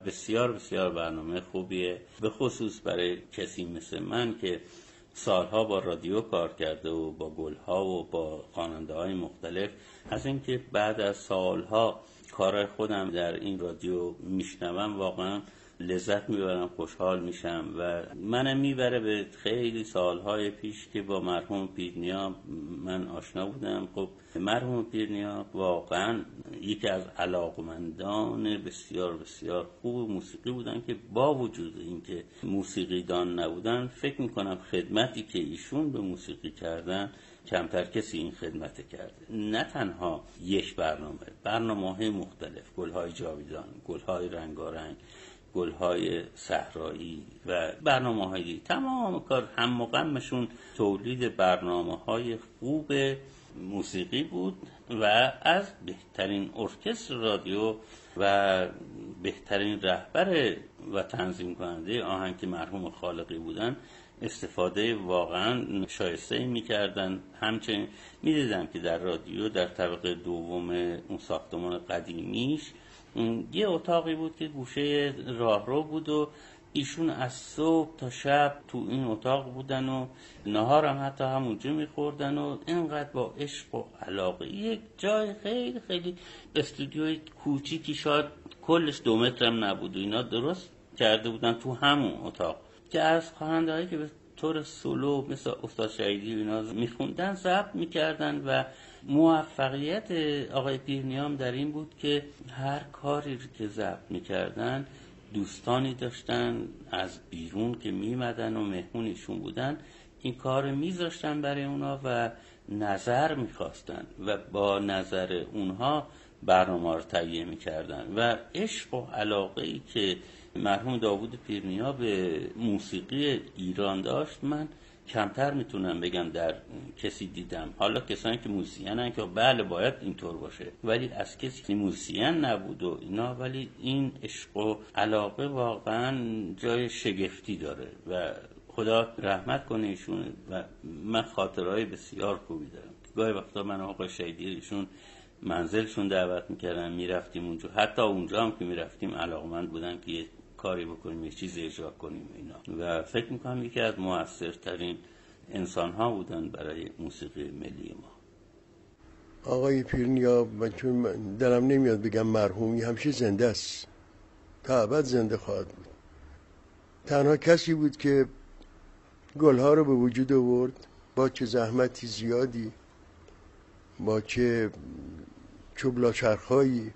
بسیار بسیار برنامه خوبیه، به خصوص برای کسی مثل من که سالها با رادیو کار کرده و با گلها و با خواننده‌های مختلف. از اینکه بعد از سالها کارهای خودم در این رادیو میشنوم واقعا لذت میبرم، خوشحال میشم و منم میبره به خیلی سالهای پیش که با مرحوم پیرنیا من آشنا بودم. خب مرحوم پیرنیا واقعا یکی از علاقمندان بسیار بسیار خوب موسیقی بودن که با وجود اینکه موسیقی دان نبودن، فکر میکنم خدمتی که ایشون به موسیقی کردن کمتر کسی این خدمت کرده. نه تنها یک برنامه‌های مختلف، گل‌های جاویدان، گل‌های رنگارنگ، گل‌های صحرایی و برنامه‌های دیگه، تمام کار هم و غمشون تولید برنامه‌های خوب موسیقی بود و از بهترین ارکستر رادیو و بهترین رهبر و تنظیم کننده آهنگ که مرحوم خالقی بودن استفاده واقعا شایسته می‌کردن. همچنین می‌دیدم که در رادیو در طبقه دوم اون ساختمان قدیمیش یه اتاقی بود که گوشه راهرو بود و ایشون از صبح تا شب تو این اتاق بودن و نهار هم حتی همونجا میخوردن و اینقدر با عشق و علاقه. یک جای خیلی خیلی استودیوی کوچیکی، شاید کلش 2 متر هم نبود و اینا درست کرده بودن تو همون اتاق که از خواننده‌هایی که به طور سولو مثل استاد شهیدی و اینا میخوندن ضبط میکردن و موفقیت آقای پیرنیام در این بود که هر کاری که ضبط میکردن دوستانی داشتن از بیرون که میمدن و مهمونشون بودن، این کار میذاشتن برای اونا و نظر میخواستن و با نظر اونها برنامه رو تهیه میکردن و عشق و علاقه‌ای که مرحوم داوود پیرنیا به موسیقی ایران داشت من کمتر میتونم بگم در کسی دیدم. حالا کسانی که موسیقین که بله باید اینطور باشه، ولی از کسی که موسیقین نبود و اینا، ولی این عشق و علاقه واقعا جای شگفتی داره و خدا رحمت کنه ایشون. و من خاطرهای بسیار خوبی دارم. گاهی وقتا من آقای شهیدی ایشون منزلشون دعوت میکردن، میرفتیم اونجا، حتی اونجا هم که میرفتیم علاقمند بودن که یه کاری بکنیم، یه چیزی اجرا کنیم اینا و فکر میکنم یکی از موثرترین انسان ها بودن برای موسیقی ملی ما. آقای پیرنیا، من چون دلم نمیاد بگم مرحومی، همیشه زنده است، تا ابد زنده خواهد بود. تنها کسی بود که گلها رو به وجود آورد، با چه زحمتی زیادی، با چه چوبلا چرخایی،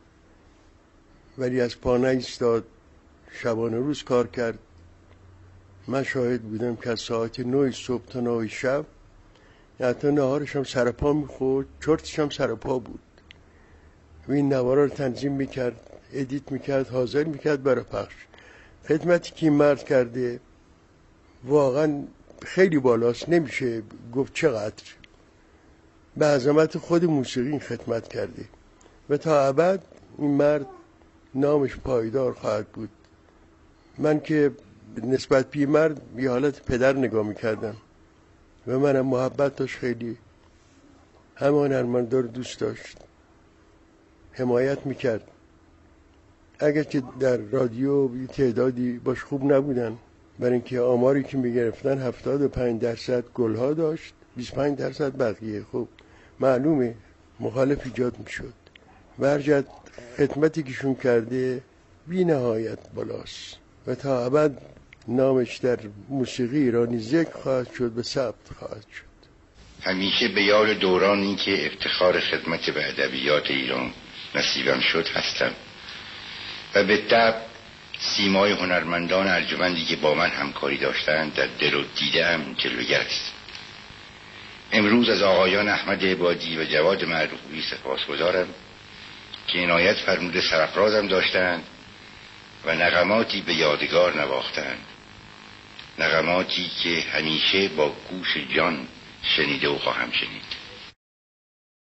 ولی از پا نایستاد، شبانه روز کار کرد. من شاهد بودم که از ساعت 9 صبح تا 9 شب، حتی نهارش هم سر پا میخورد، چرتش هم سر پا بود و این نوارا رو تنظیم میکرد، ادیت میکرد، حاضر میکرد برای پخش. خدمتی که این مرد کرده واقعا خیلی بالاست، نمیشه گفت چقدر. به عظمت خود موسیقی این خدمت کرده و تا ابد این مرد نامش پایدار خواهد بود. من که نسبت به مرد یه حالت پدر نگاه میکردم و منم محبت داشت، خیلی همه هنرمندا رو دوست داشت، حمایت میکرد. اگر که در رادیو تعدادی باش خوب نبودن، برای اینکه آماری که میگرفتن 75% گلها داشت، 25% بقیه. خب معلومه مخالف ایجاد میشد. برجت خدمتی که شون کرده بی نهایت بالاست و تا ابد نامش در موسیقی ایرانی ذکر خواهد شد و ثبت خواهد شد. همیشه به یاد دورانی که افتخار خدمت به ادبیات ایران نصیبم شد هستم و به طبع سیمای هنرمندان ارجمندی که با من همکاری داشتند در دل و دیده‌ام جلوگر است. امروز از آقایان احمد عبادی و جواد معروفی سپاسگزارم که عنایت فرموده سرافرازم داشتند و نغماتی به یادگار نواختند، نغماتی که همیشه با گوش جان شنیده و خواهم شنید.